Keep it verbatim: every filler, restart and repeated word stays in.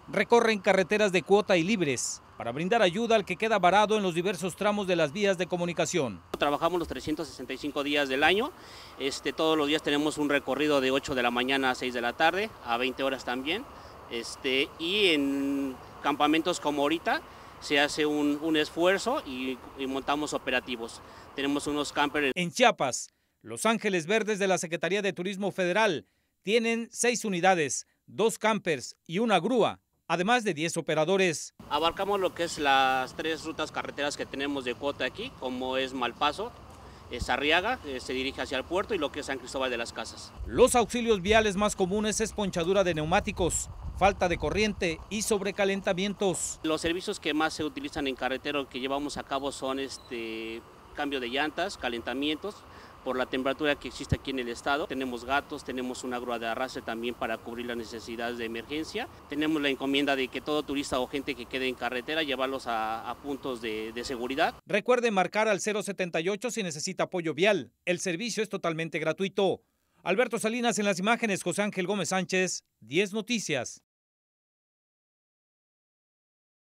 recorren carreteras de cuota y libres para brindar ayuda al que queda varado en los diversos tramos de las vías de comunicación. Trabajamos los trescientos sesenta y cinco días del año, este, todos los días tenemos un recorrido de ocho de la mañana a seis de la tarde, a veinte horas también, este, y en campamentos como ahorita se hace un, un esfuerzo y, y montamos operativos. Tenemos unos campers. En Chiapas, Los Ángeles Verdes de la Secretaría de Turismo Federal tienen seis unidades, dos campers y una grúa, además de diez operadores. Abarcamos lo que es las tres rutas carreteras que tenemos de cuota aquí, como es Malpaso, es Arriaga, eh, se dirige hacia el puerto, y lo que es San Cristóbal de las Casas. Los auxilios viales más comunes es ponchadura de neumáticos, falta de corriente y sobrecalentamientos. Los servicios que más se utilizan en carretero que llevamos a cabo son este cambio de llantas, calentamientos, por la temperatura que existe aquí en el estado. Tenemos gatos, tenemos una grúa de arrastre también para cubrir las necesidades de emergencia. Tenemos la encomienda de que todo turista o gente que quede en carretera, llevarlos a, a puntos de, de seguridad. Recuerde marcar al cero setenta y ocho si necesita apoyo vial. El servicio es totalmente gratuito. Alberto Salinas en las imágenes, José Ángel Gómez Sánchez, diez Noticias.